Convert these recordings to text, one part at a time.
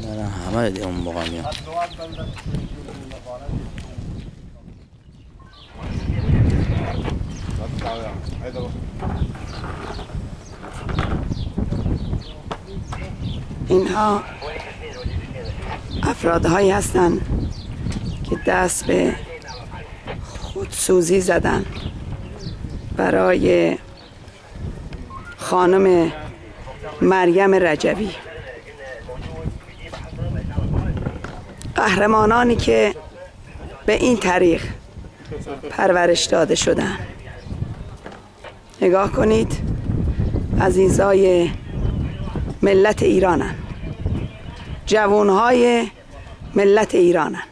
همه دیگه اون موقع میاد. اینها افرادهایی هستند که دست به خودسوزی زدن برای خانم مریم رجوی. قهرمانانی که به این طریق پرورش داده شدن. نگاه کنید، عزیزای ملت ایرانن، جوانهای ملت ایرانن.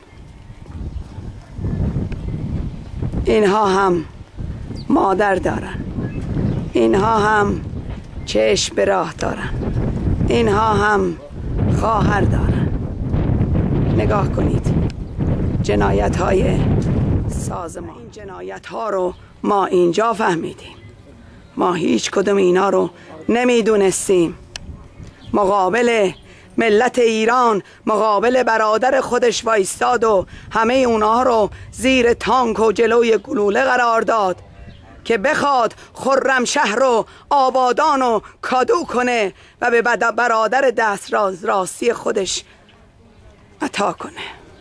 اینها هم مادر دارن، اینها هم چشم به راه دارن، اینها هم خواهر دارن. نگاه کنید جنایت های سازمان. این جنایت ها رو ما اینجا فهمیدیم، ما هیچ کدوم اینا رو نمیدونستیم. مقابل ملت ایران، مقابل برادر خودش وایستاد و همه اونها رو زیر تانک و جلوی گلوله قرار داد که بخواد خرمشهر رو آبادان و کادو کنه و به برادر دست راستی خودش عطا کنه.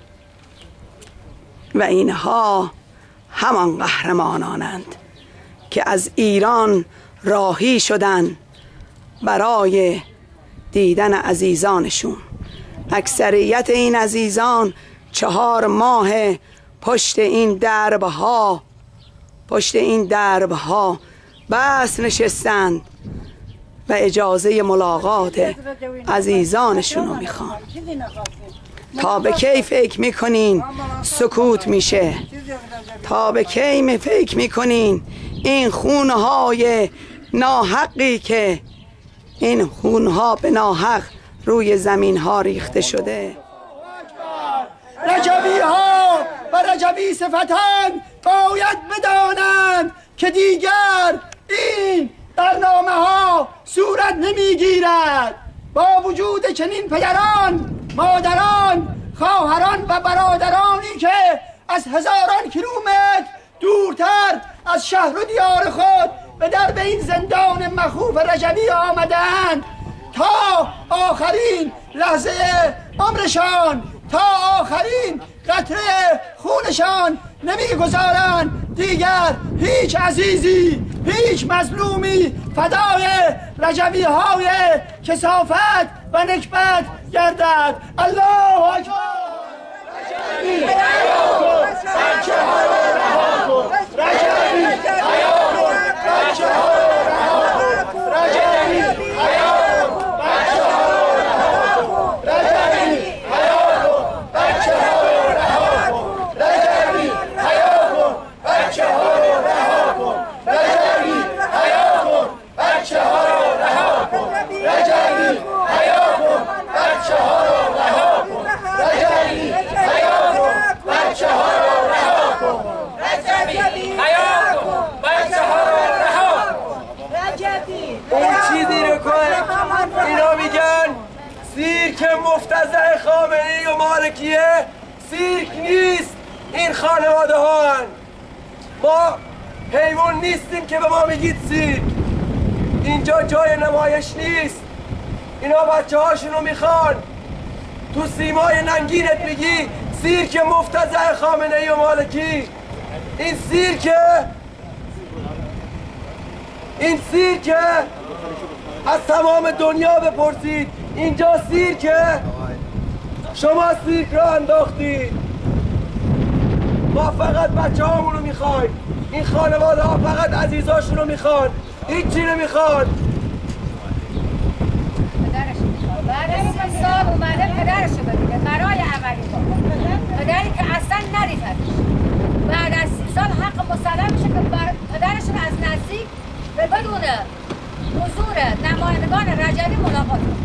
و اینها همان قهرمانانند که از ایران راهی شدن برای دیدن عزیزانشون. اکثریت این عزیزان 4 ماه پشت این دربها بس نشستند و اجازه ملاقات عزیزانشون رو میخوان. تا به کی فکر میکنین سکوت میشه؟ تا به کی فکر میکنین این خونهای ناحقی که این خونها به ناحق روی زمین ها ریخته شده؟ رجوی ها و رجوی صفتان باید بدانند که دیگر این برنامه ها صورت نمیگیرد. با وجود چنین پدران، مادران، خواهران و برادرانی که از هزاران کیلومتر دورتر از شهر و دیار خود به درب این زندان مخوف رجوی آمدند، تا آخرین لحظه عمرشان، تا آخرین قطره خونشان نمیگذارند دیگر هیچ عزیزی، هیچ مظلومی فدای رجوی های کثافت و نکبت گردد. الله اکبر. رجوی حیا کن، بچه ها رو رها کن. رجوی حیا کن، بچه ها رو رها کن. رجوی حیا کن، بچه ها رو رها کن. رجوی حیا کن، بچه ها رو رها کن. رجوی حیا کن، بچه ها رو رها کن. رجوی حیا کن، بچه ها رو رها کن. رجوی حیا کن، بچه ها رو رها کن. رجوی حیا کن، بچه ها رو رها کن. رجوی حیا کن، بچه ها رو رها کن. اون چیزی رو کن اینا میگن سیرک مفتزه خامنه‌ای و مالکیه. سیرک نیست، این خانواده ها هن. ما حیوان نیستیم که به ما میگید سیرک. اینجا جای نمایش نیست. اینا بچه هاشونو میخوان. تو سیمای ننگینت میگی سیرک مفتزه خامنه‌ای و مالکی. این سیرک از تمام دنیا بپرسید. اینجا سیرک، شما سیرک را انداختید. ما فقط بچه هامونو میخوایم. این خانواده ها فقط عزیزاشونو میخوان، هیچی نمیخوان. بعد از 30 سال اومده پدرشو ببینه برای اولین بار. پدری که اصلا ندیدتش. بعد از 30 سال حق مسلم میشه که پدرشون از نزدیک به بدون حضور نمایندگان رجوی ملاقات کنه.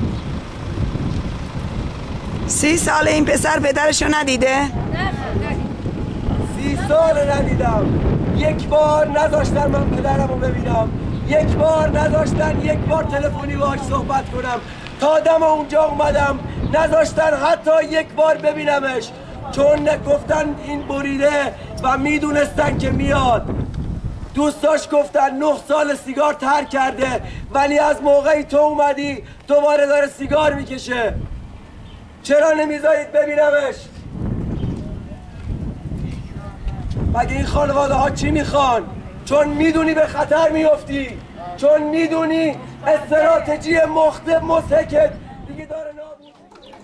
30 سال این پسر پدرشو ندیده؟ نه ندید. 30 سال ندیدم. یک بار نذاشتن من پدرمو ببینم. یک بار نذاشتن یک بار تلفنی باهاش صحبت کنم. تا دم اونجا اومدم نذاشتن حتی یک بار ببینمش، چون گفتن این بریده و میدونستن که میاد. دوستاش گفتن 9 سال سیگار ترک کرده، ولی از موقعی تو اومدی دوباره داره سیگار میکشه. چرا نمیذارید ببینمش؟ مگه این خانواده ها چی میخوان؟ چون میدونی به خطر میفتی، چون میدونی استراتژی مضحکت دیگه داره نابود.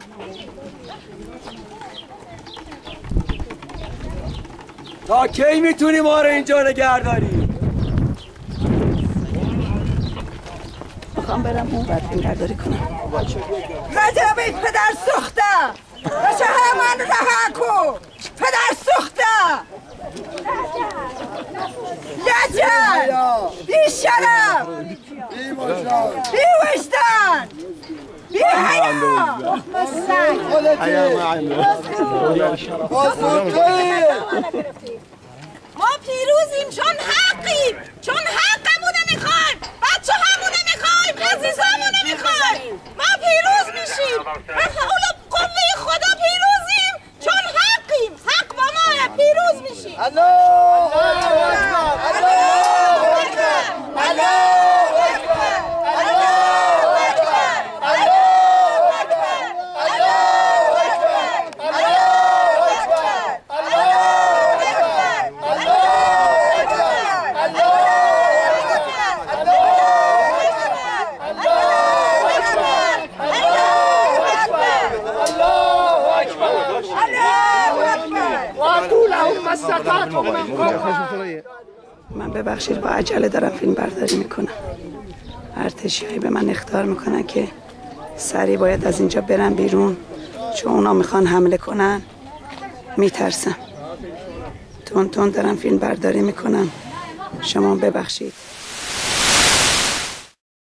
تا کی میتونی ما رو اینجا نگه داری؟ میخوام برم اون بعد فیلمبرداری کنم. رجبی پدر سوخته بشه همون رها کو پدر سوخته لجن بی شرف بی وجدان بی حیا ما پیروزیم چون حقیم، چون حقمونه میخوایم، بچه همونه میخوایم، عزیزامونه میخوایم. ما پیروز میشیم به حول قوه خدا پیروزیم چون حقیم، حق با ما پیروز میشیم. الله اکبر، الله اکبر، الله اکبر، الله اکبر، الله اکبر، الله اکبر، الله من ببخشید با عجله دارم فیلم برداری میکنم. ارتشیایی به من اخطار میکنن که سریع باید از اینجا برم بیرون، چون اونا میخوان حمله کنن. میترسم. تون دارم فیلم برداری میکنم. شما ببخشید.